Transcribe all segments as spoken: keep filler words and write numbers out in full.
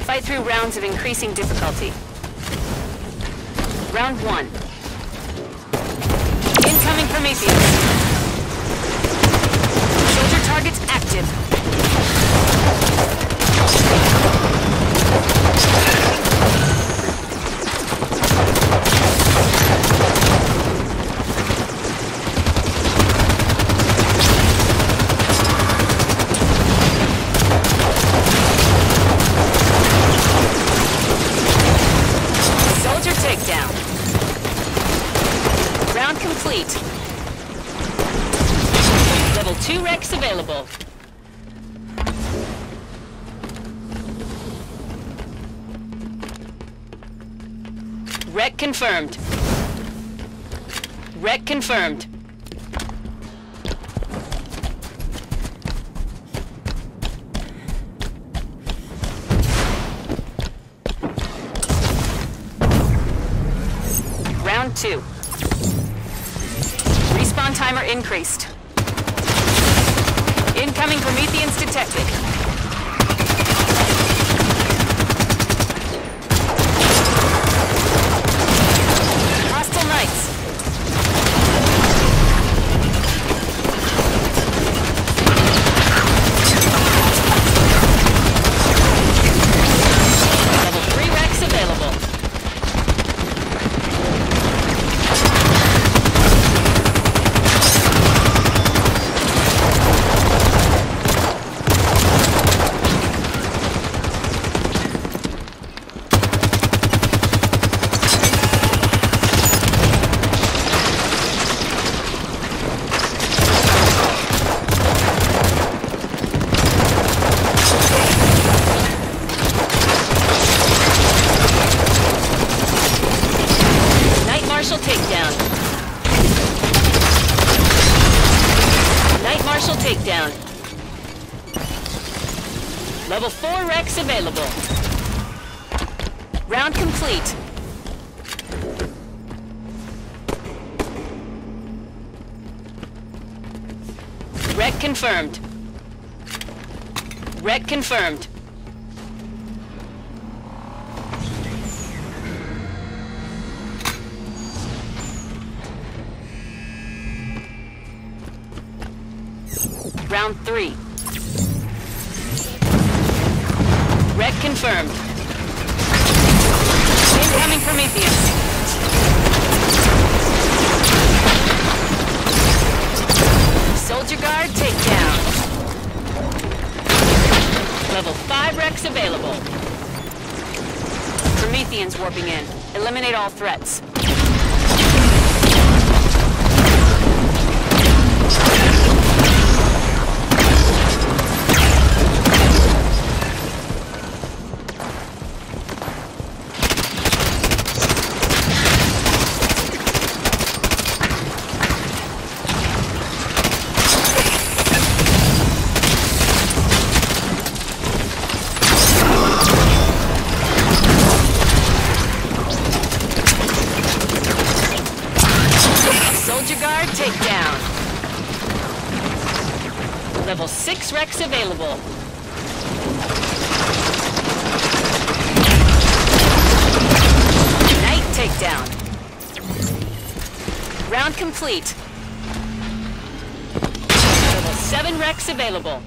Fight through rounds of increasing difficulty. Round one. Incoming Prometheus. Soldier targets active. Soldier takedown. Round complete. Level two Rex available. Wreck confirmed. Wreck confirmed. Round two. Respawn timer increased. Incoming Prometheans detected. Hostile Knights. Level three Rex available. Marshal takedown. Night Marshal takedown. Level four Rex available. Round complete. Wreck confirmed. Wreck confirmed. Round three. Wreck confirmed. Incoming Prometheus. Soldier Guard takedown. Level five Rex available. Prometheans warping in. Eliminate all threats. Takedown. Level six Rex available. Night takedown. Round complete. Level seven Rex available.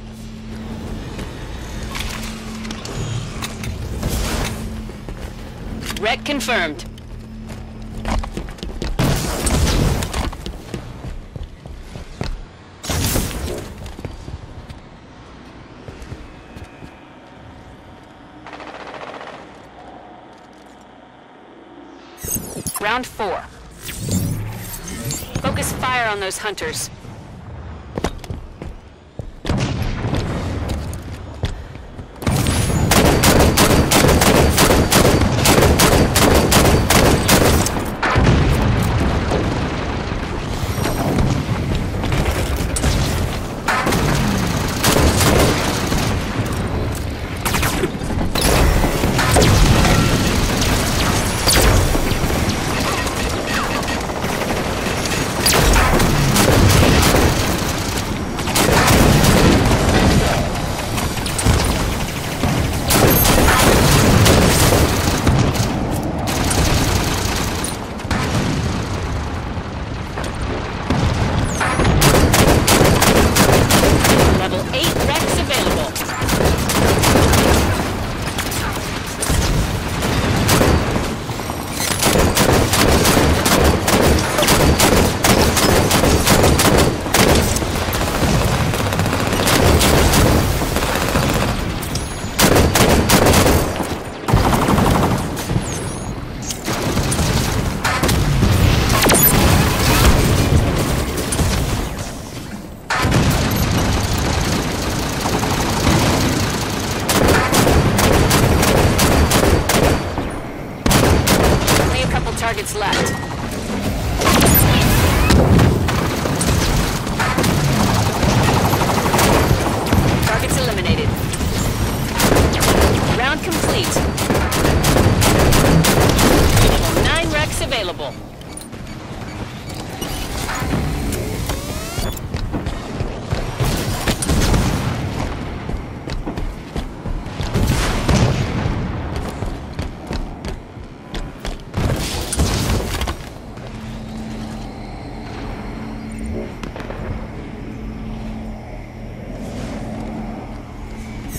Wreck confirmed. Round four. Focus fire on those hunters.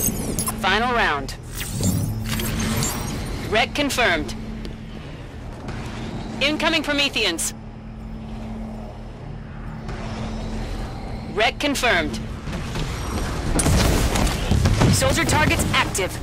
Final round. Wreck confirmed. Incoming Prometheans. Wreck confirmed. Soldier targets active.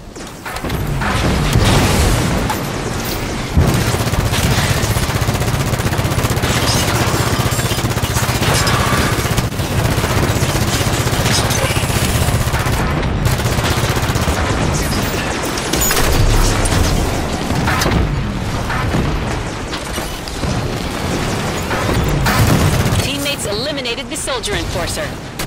Teammates eliminated the soldier enforcer.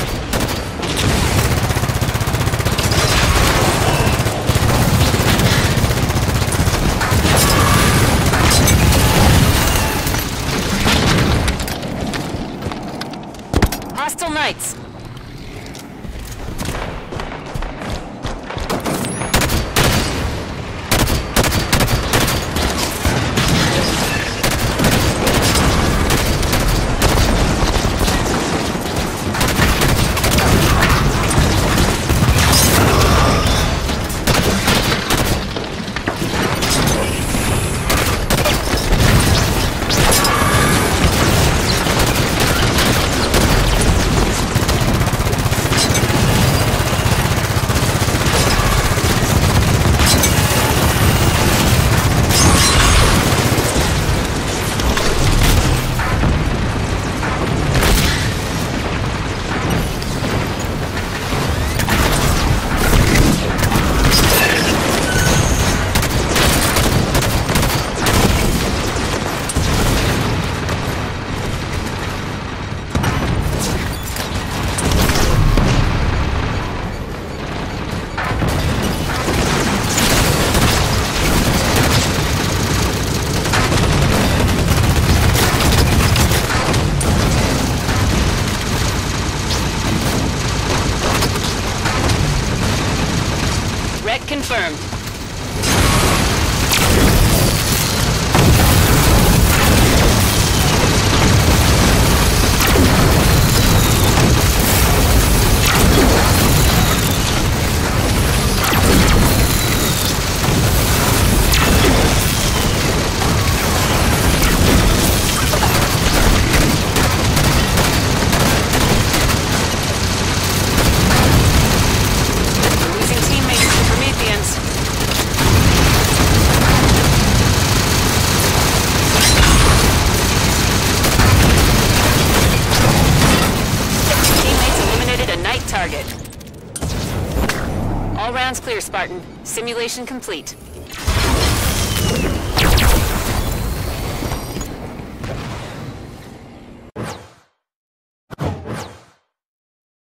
Hostile Knights. Wreck confirmed. Target. All rounds clear, Spartan. Simulation complete.